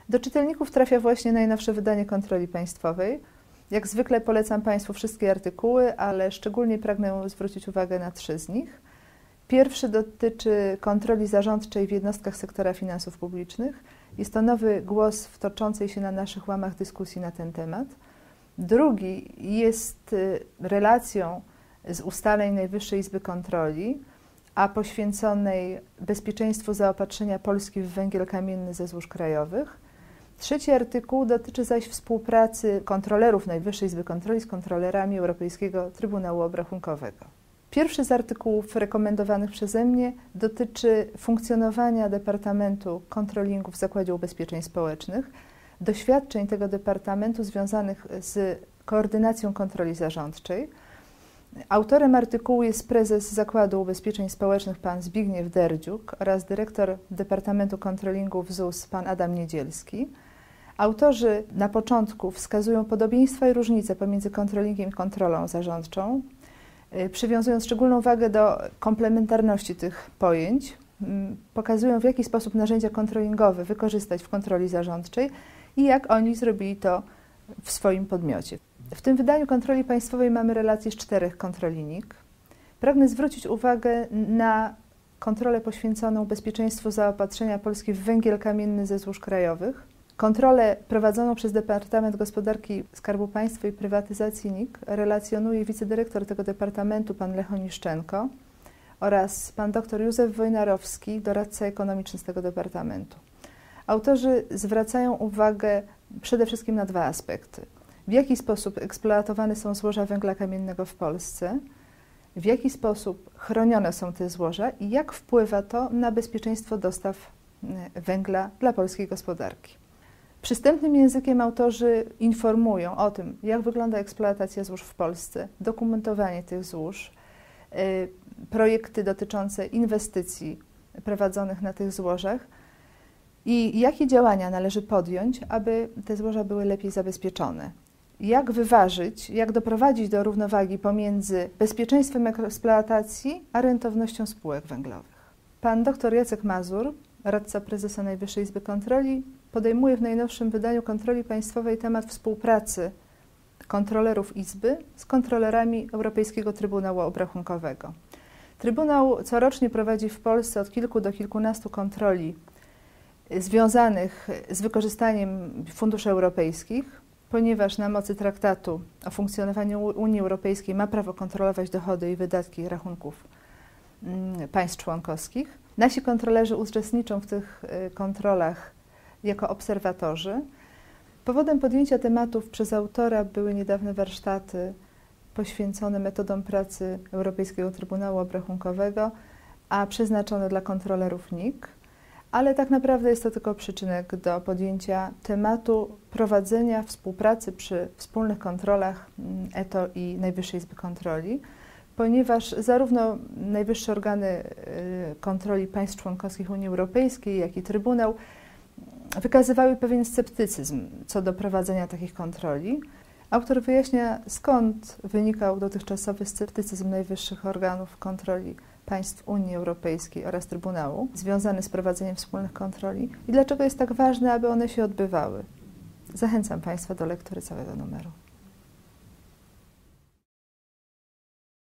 Do czytelników trafia właśnie najnowsze wydanie Kontroli Państwowej. Jak zwykle polecam Państwu wszystkie artykuły, ale szczególnie pragnę zwrócić uwagę na 3 z nich. Pierwszy dotyczy kontroli zarządczej w jednostkach sektora finansów publicznych. Jest to nowy głos w toczącej się na naszych łamach dyskusji na ten temat. Drugi jest relacją z ustaleń Najwyższej Izby Kontroli, a poświęconej bezpieczeństwu zaopatrzenia Polski w węgiel kamienny ze złóż krajowych. Trzeci artykuł dotyczy zaś współpracy kontrolerów Najwyższej Izby Kontroli z kontrolerami Europejskiego Trybunału Obrachunkowego. Pierwszy z artykułów rekomendowanych przeze mnie dotyczy funkcjonowania Departamentu Kontrolingu w Zakładzie Ubezpieczeń Społecznych, doświadczeń tego departamentu związanych z koordynacją kontroli zarządczej. Autorem artykułu jest prezes Zakładu Ubezpieczeń Społecznych pan Zbigniew Derdziuk oraz dyrektor Departamentu Kontrolingu w ZUS pan Adam Niedzielski. Autorzy na początku wskazują podobieństwa i różnice pomiędzy kontrolingiem i kontrolą zarządczą, przywiązując szczególną wagę do komplementarności tych pojęć, pokazują, w jaki sposób narzędzia kontrolingowe wykorzystać w kontroli zarządczej i jak oni zrobili to w swoim podmiocie. W tym wydaniu Kontroli Państwowej mamy relację z 4 kontrolinik. Pragnę zwrócić uwagę na kontrolę poświęconą bezpieczeństwu zaopatrzenia Polski w węgiel kamienny ze złóż krajowych, kontrolę prowadzoną przez Departament Gospodarki Skarbu Państwa i Prywatyzacji NIK relacjonuje wicedyrektor tego departamentu pan Lech Oniszczenko oraz pan dr Józef Wojnarowski, doradca ekonomiczny z tego departamentu. Autorzy zwracają uwagę przede wszystkim na 2 aspekty. W jaki sposób eksploatowane są złoża węgla kamiennego w Polsce, w jaki sposób chronione są te złoża i jak wpływa to na bezpieczeństwo dostaw węgla dla polskiej gospodarki. Przystępnym językiem autorzy informują o tym, jak wygląda eksploatacja złóż w Polsce, dokumentowanie tych złóż, projekty dotyczące inwestycji prowadzonych na tych złożach i jakie działania należy podjąć, aby te złoża były lepiej zabezpieczone. Jak wyważyć, jak doprowadzić do równowagi pomiędzy bezpieczeństwem eksploatacji a rentownością spółek węglowych. Pan dr Jacek Mazur, radca prezesa Najwyższej Izby Kontroli, podejmuje w najnowszym wydaniu Kontroli Państwowej temat współpracy kontrolerów Izby z kontrolerami Europejskiego Trybunału Obrachunkowego. Trybunał corocznie prowadzi w Polsce od kilku do kilkunastu kontroli związanych z wykorzystaniem funduszy europejskich, ponieważ na mocy traktatu o funkcjonowaniu Unii Europejskiej ma prawo kontrolować dochody i wydatki rachunków państw członkowskich. Nasi kontrolerzy uczestniczą w tych kontrolach jako obserwatorzy. Powodem podjęcia tematów przez autora były niedawne warsztaty poświęcone metodom pracy Europejskiego Trybunału Obrachunkowego, a przeznaczone dla kontrolerów NIK. Ale tak naprawdę jest to tylko przyczynek do podjęcia tematu prowadzenia współpracy przy wspólnych kontrolach ETO i Najwyższej Izby Kontroli, ponieważ zarówno najwyższe organy kontroli państw członkowskich Unii Europejskiej, jak i Trybunał wykazywały pewien sceptycyzm co do prowadzenia takich kontroli. Autor wyjaśnia, skąd wynikał dotychczasowy sceptycyzm najwyższych organów kontroli państw Unii Europejskiej oraz Trybunału związany z prowadzeniem wspólnych kontroli i dlaczego jest tak ważne, aby one się odbywały. Zachęcam Państwa do lektury całego numeru.